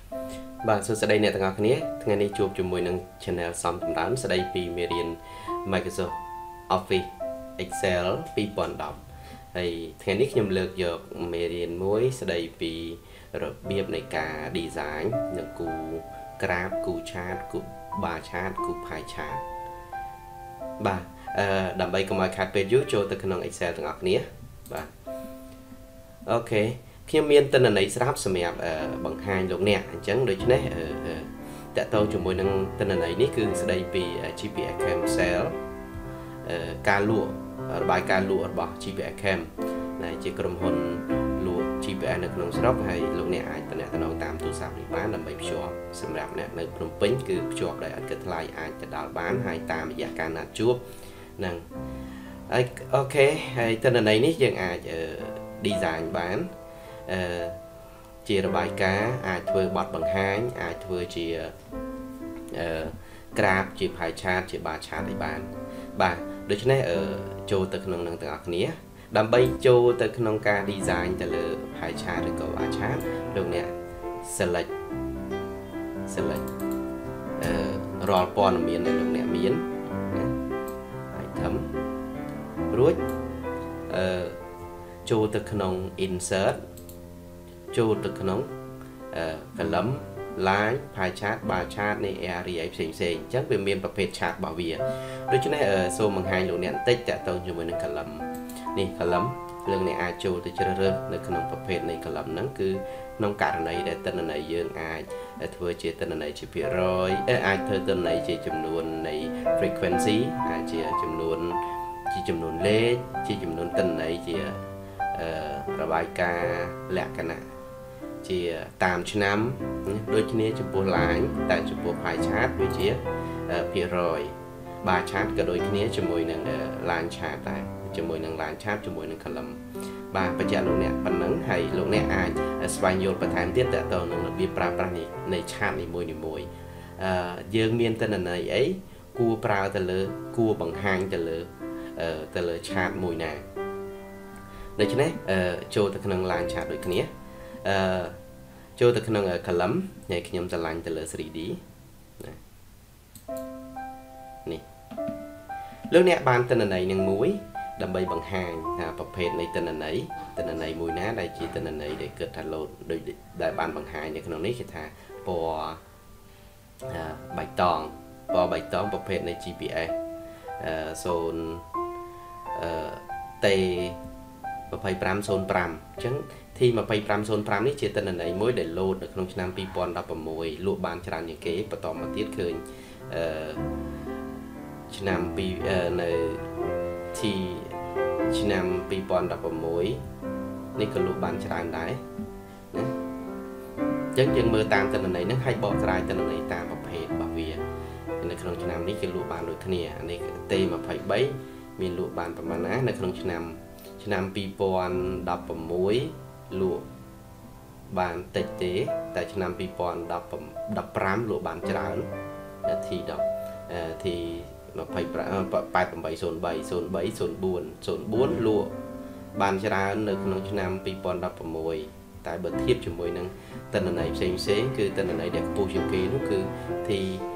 បាទសួស្តីអ្នកទាំងអស់គ្នាថ្ងៃនេះជួបជាមួយនឹង channel សំតម្រើមស្ដីពីមេរៀន Microsoft Office Excel 2010ហើយថ្ងៃនេះខ្ញុំលើកយកមេរៀនមួយស្ដីពីរបៀបនៃការ design និងគូ graph គូ chart គូ bar chart គូ pie chart បាទដើម្បីកុំឲ្យខាតពេលយូរចូលទៅក្នុង Excel ទាំងអស់គ្នាបាទអូខេខ្ញុំមានទិន្នន័យស្រាប់សម្រាប់បង្ហាញលោកអ្នកអញ្ចឹងដូច្នេះតកតងជាមួយនឹងទិន្នន័យនេះគឺស្ដីពី GPA Chem Cell ការលក់របាយការណ៍លក់របស់ GPA Chem ដែលជាក្រុមហ៊ុនលក់ GPA នៅក្នុងស្រុកហើយលោកអ្នកអាចតំណែងតាមទូរស័ព្ទនេះបានដើម្បីភ្ជាប់សម្រាប់អ្នកនៅភ្នំពេញគឺភ្ជាប់ដោយឥតគិតថ្លៃអាចទៅដល់បានហើយតាមរយៈការណាត់ជួបនឹងអូខេហើយទិន្នន័យនេះយើងអាច design បានជារបាយការណ៍អាចធ្វើបទបង្ហាញអាចធ្វើជាgraph ជា pie chart ជា bar chart ឲ្យបានបាទដូច្នេះចូលទៅក្នុងនឹងទាំងអស់គ្នាដើម្បីចូលទៅក្នុងការ design ទៅលើ pie chart ឬក៏ bar chart លោកអ្នក select រាល់ព័ត៌មានដែលលោកអ្នកមានitem រួចចូលទៅក្នុង insert ចូលទៅក្នុង column line pie chart bar chart នៃ area ផ្សេងៗអញ្ចឹងវាមានប្រភេទ chart របស់វាដូច្នេះសូមបង្ហាញលោកអ្នកបន្តិចតទៅជាមួយនឹង column នេះ column លោកអ្នកអាចចូលទៅជ្រើសរើសនៅក្នុងប្រភេទនៃ column ហ្នឹងគឺក្នុងករណីដែលទិន្នន័យយើងអាចធ្វើជាទិន្នន័យជាភាគរយអាចធ្វើទិន្នន័យជាចំនួននៃ frequency អាចជាចំនួនលេខជាចំនួនទិន្នន័យជារបាយការណ៍លក្ខណៈជាតាមឆ្នាំដូចគ្នាចំពោះ line តែចំពោះ pie chart វាជាភាគរយ bar chart ក៏ដូចគ្នាជាមួយនឹង line chart ដែរជាមួយនឹង line chart ជាមួយនឹង column បាទបញ្ជាក់លោកអ្នកប៉ុណ្ណឹងហើយលោកអ្នកអាចស្វែងយល់បន្ថែមទៀតតទៅនឹងរបៀបប្រើប្រាស់នៃ chart នីមួយៗយើងមានទិន្នន័យអីគួរប្រើទៅលើគួរបង្ហាញទៅលើ chart មួយណាដូច្នេះចូលទៅក្នុង line chart ដូចគ្នាចូលទៅក្នុង column ហើយខ្ញុំឆ្លាញ់ទៅលើ 3D នេះលោកអ្នកបានទិន្នន័យនឹងមួយដើម្បីបង្ហាញថាប្រភេទនៃទិន្នន័យមួយណាដែលជាទិន្នន័យដែលគិតថាលោតដូចដែលបានបង្ហាញនៅក្នុងនេះគេថាពណ៌បៃតងប្រភេទនៃ GPS T 2505អញ្ចឹង T 2505នេះជាទិន្នន័យមួយដែលលោតនៅក្នុងឆ្នាំ2016លក់បានច្រើនជាងគេបន្តមកទៀតឃើញឆ្នាំនៅ T ឆ្នាំ2016នេះក៏លក់បានច្រើនដែរណាអញ្ចឹងយើងមើលតាមទិន្នន័យហ្នឹងហើយបកស្រាយទិន្នន័យតាមប្រភេទរបស់វានៅក្នុងឆ្នាំនេះគេលក់បានដូចគ្នាអានេះ T23 មានលក់បានប្រមាណណានៅក្នុងឆ្នាំ2016លក់បានតិចទេតែឆ្នាំ2015លក់បានច្រើនT 8803 04លក់បានច្រើននៅក្នុងឆ្នាំ2016តែបើធៀបជាមួយនឹងទិន្នន័យផ្សេងគឺទិន្នន័យដែលខ្ពស់ជាងគេនោះគឺ T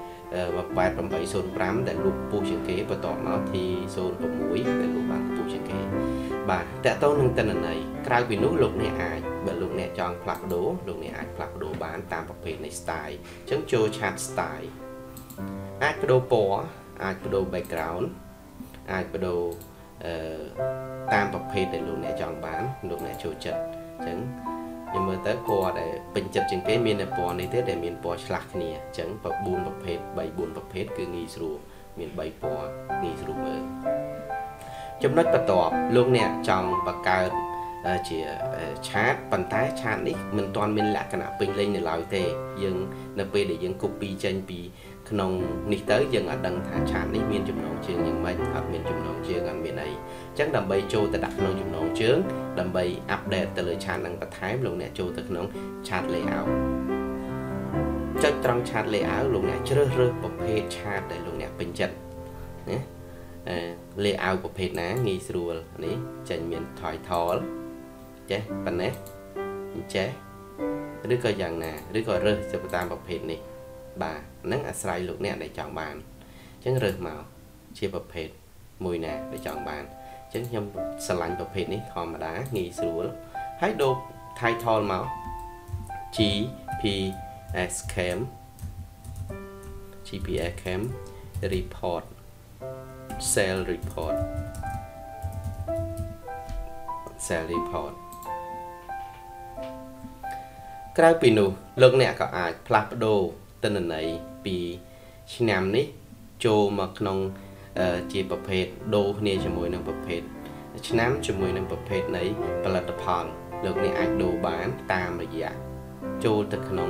8805ដែលលក់ខ្ពស់ជាងគេបន្ទាប់មក T 06ដែលលក់បានខ្ពស់ជាងគេបាទតើតើនឹងទិន្នន័យក្រៅពីនោះលោកអ្នកអាចបើលោកអ្នកចង់ផ្លាស់ប្ដូរលោកអ្នកអាចផ្លាស់ប្ដូរបានតាមប្រភេទនៃ style អញ្ចឹងចូល chart style អាចប្ដូរពណ៌អាចប្ដូរ background អាចប្ដូរតាមប្រភេទដែលលោកអ្នកចង់បានលោកអ្នកចូលចិត្តអញ្ចឹងខ្ញុំមើលទៅពណ៌ដែលពេញចិត្តជាងគេមានតែពណ៌នេះទេដែលមានពណ៌ឆ្លាស់គ្នាអញ្ចឹង4ប្រភេទ3-4ប្រភេទគឺងាយស្រួលមាន3ពណ៌ងាយស្រួលមើលចំណុចបន្ទាប់លោកអ្នកចង់បង្កើតជា chart ប៉ុន្តែ chart នេះមិនទាន់មានលក្ខណៈពេញលេញនៅឡើយទេយើងនៅពេលដែលយើង copy ចេញពីក្នុងនេះទៅយើងអត់ដឹងថា chart នេះមានចំណងជើងយ៉ាងម៉េចអត់មានចំណងជើងអត់មានអីអញ្ចឹងដើម្បីចូលទៅដាក់ក្នុងចំណងជើងដើម្បី update ទៅលើ chart នឹងបន្ថែមលោកអ្នកចូលទៅក្នុង chart layout ចុចត្រង់ chart layout លោកអ្នកជ្រើសរើសប្រភេទ chart ដែលលោកអ្នកពេញចិត្តណាlayout ប្រភេទណាងាយស្រួលនេះចេញមាន title ចេះប៉ុណ្ណេះចេះឬក៏យ៉ាងណាឬក៏រើសទៅតាមប្រភេទនេះបាទហ្នឹងអាស្រ័យលោកអ្នកដែលចង់បានអញ្ចឹងរើសមកជាប្រភេទមួយណាដែលចង់បានអញ្ចឹងខ្ញុំស្រឡាញ់ប្រភេទនេះធម្មតាងាយស្រួលហើយដូរ title មក GPS cam report sale report ក្រៅពីនោះលោកអ្នកក៏អាចផ្លាស់ប្ដូរទិន្នន័យពីឆ្នាំនេះចូលមកក្នុងជាប្រភេទដូរគ្នាជាមួយនឹងប្រភេទឆ្នាំជាមួយនឹងប្រភេទនៃផលិតផលលោកអ្នកអាចដូរបានតាមរយៈចូលទៅក្នុង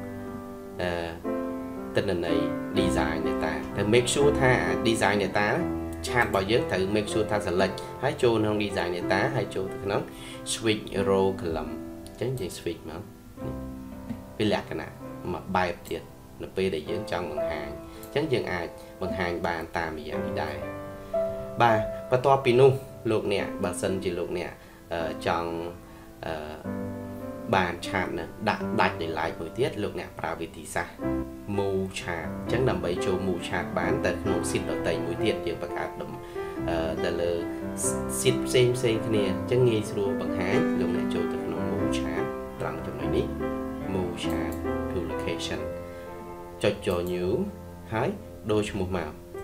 ទិន្នន័យ design data តែ make sure ថា design data ឆាតរបស់យើងត្រូវ make sure ថា select ហើយចូលក្នុង design data ហើយចូលទៅក្នុង switch row column អញ្ចឹងយើង switch មកវាលក្ខណៈមួយបែបទៀតនៅពេលដែលយើងចង់បង្ហាញអញ្ចឹងយើងអាចបង្ហាញបានតាមរយៈនេះដែរបាទបន្ទាប់ពីនោះលោកអ្នកបើសិនជាលោកអ្នកចង់បានឆាតនឹងដាក់ដាច់ដោយឡែកមួយទៀតលោកអ្នកប្រើវិធីសាស្ត្រ move chart អញ្ចឹងដើម្បីចូល move chart បានទៅក្នុង sheet ដទៃមួយទៀតយើងបង្កើតទៅលើ sheet ផ្សេងគ្នាអញ្ចឹងងាយស្រួលបង្ហាញលោកអ្នកចូលទៅក្នុង move chart ត្រង់ចំណុចនេះ move chart to location ចុចចូល new ហើយដូរឈ្មោះមក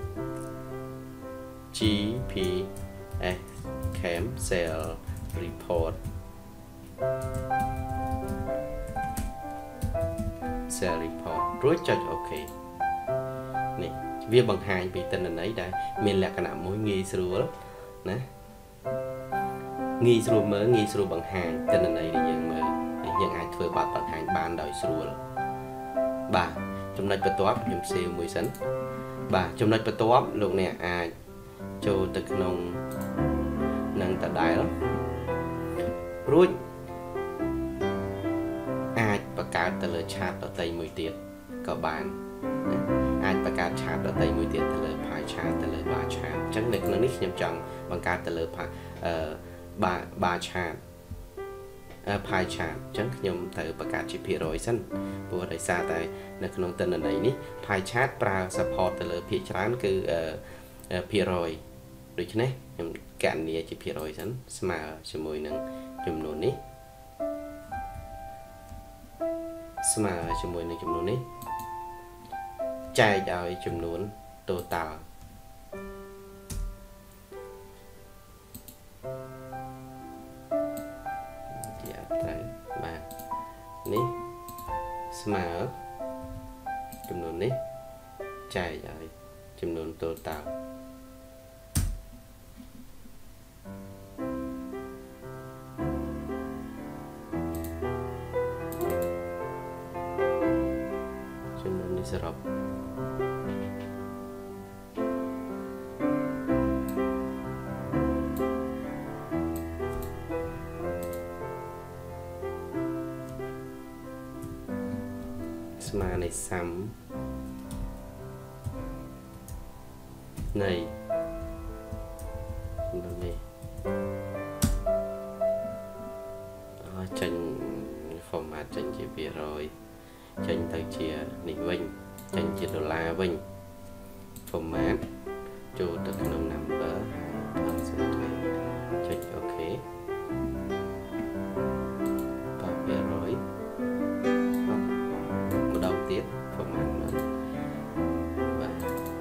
GPS cam sale report sale report រួចចុច OK នេះវាបង្ហាញពីទិន្នន័យដែលមានលក្ខណៈមួយងាយស្រួលណាងាយស្រួលមើលងាយស្រួលបង្ហាញទិន្នន័យដែលយើងមើលយើងអាចធ្វើបទបង្ហាញបានដោយស្រួលបាទចំណុចបន្ទាប់ខ្ញុំ save មួយសិនបាទចំណុចបន្ទាប់លោកអ្នកអាចចូលទៅក្នុងនឹងដដែលរួចអាចបង្កើតទៅលើឆាតដទៃមួយទៀតក៏បានអាចបង្កើតឆាតដទៃមួយទៀតទៅលើ pie chart ទៅលើ bar chart អញ្ចឹងនៅក្នុងនេះខ្ញុំចង់បង្កើតទៅលើ bar chart pie chart អញ្ចឹងខ្ញុំត្រូវបង្កើតជាភាគរយសិនព្រោះដោយសារតែនៅក្នុងទិន្នន័យនេះ pie chart ប្រើ support ទៅលើភាគច្រើនគឺភាគរយដូច្នេះខ្ញុំកណនាជាភាគរយសិនស្មើជាមួយនឹងចំនួននេះស្មើជាមួយនឹងចំនួននេះចែកឲ្យចំនួន total ជាអត់ត្រូវបាទនេះស្មើចំនួននេះចែកឲ្យចំនួន total សរុបស្មើនៃសាំនៃនេះចេញ format ចេញជាភាគរយចេញទៅជានេះវិញចេញជាដុល្លារវិញ format ចូលទៅក្នុង number percentage ចុច OK បាទភាគរយម្ដងទៀត format មកបាទ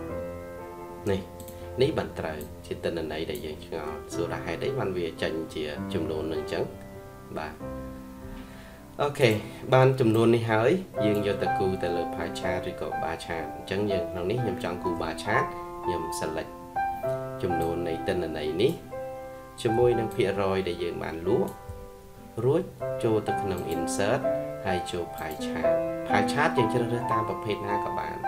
នេះបានត្រូវជាទិន្នន័យដែលយើងឆ្ងល់សួរថាហេតុអីបានវាចេញជាចំនួននឹងអញ្ចឹងបាទអូខេបានចំនួននេះហើយយើងយកទៅគូទៅលើ pie chart ឬក៏ bar chart អញ្ចឹងយើងក្នុងនេះខ្ញុំចង់គូ bar chart ខ្ញុំ select ចំនួននៃទិន្នន័យនេះជាមួយនឹងភាគរយដែលយើងបានលក់រួចចូលទៅក្នុង insert ហើយចូល pie chart យើងជ្រើសរើសតាមប្រភេទណាក៏បាន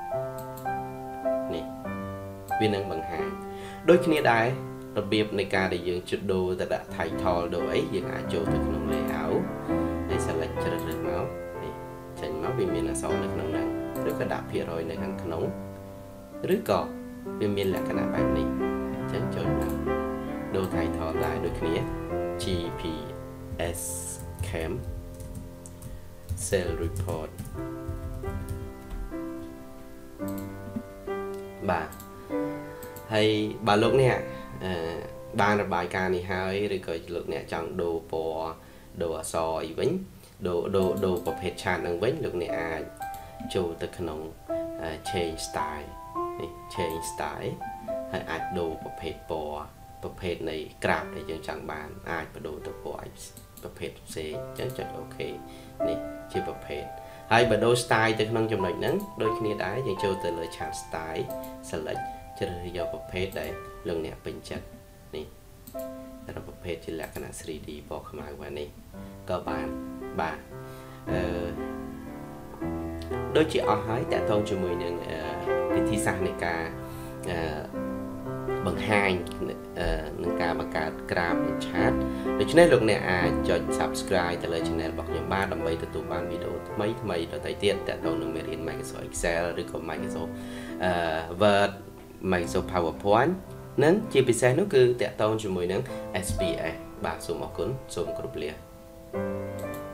នេះវានឹងបង្ហាញដូចគ្នាដែររបៀបនៃការដែលយើងជិតដូរទៅដាក់ title ដូរអីយើងអាចចូលទៅក្នុង layout ហើយ select ជ្រើសរើសមកនេះចេញមកវាមានអក្សរនៅក្នុងហ្នឹងឬក៏ដាក់ភាគរយនៅខាងក្នុងឬក៏វាមានលក្ខណៈបែបនេះអញ្ចឹងចូលមកដូរ title ដែរដូចគ្នា GPS cam Sales report បាទហើយបើលោកអ្នកបានរបាយការណ៍នេះហើយឬក៏លោកអ្នកចង់ដូរពណ៌ដូរអក្សរអីវិញដូរប្រភេទឆាតនឹងវិញលោកអ្នកអាចចូលទៅក្នុង change style នេះ change style ហើយអាចដូរប្រភេទពណ៌ប្រភេទនៃ graph ដែលយើងចង់បានអាចបដូរទៅពណ៌ប្រភេទផ្សេងអញ្ចឹងចុច OK នេះជាប្រភេទហើយបើដូរ style ទៅក្នុងចំណុចហ្នឹងដូចគ្នាដែរយើងចូលទៅលើ chart style select ជ្រើសរើសយកប្រភេទដែលលោកអ្នកពេញចិត្តនេះតែប្រភេទជាលក្ខណៈ 3D ពណ៌ខ្មៅបែបនេះក៏បានបាទដូចជាអស់ហើយតកតងជាមួយនឹងវិធីសាស្ត្រនៃការបង្ហាញនឹងការបង្កើត graph និង chart ដូច្នេះលោកអ្នកអាចចុច subscribe ទៅលើ channel របស់ខ្ញុំបានដើម្បីទទួលបានវីដេអូថ្មីៗដទៃទៀតតកតងនឹងមេរៀន Microsoft Excel ឬក៏ Microsoft Word Microsoft PowerPoint និងជាពិសេសនោះគឺតកតងជាមួយនឹង SPS បាទសូមអរគុណសូមគោរពលា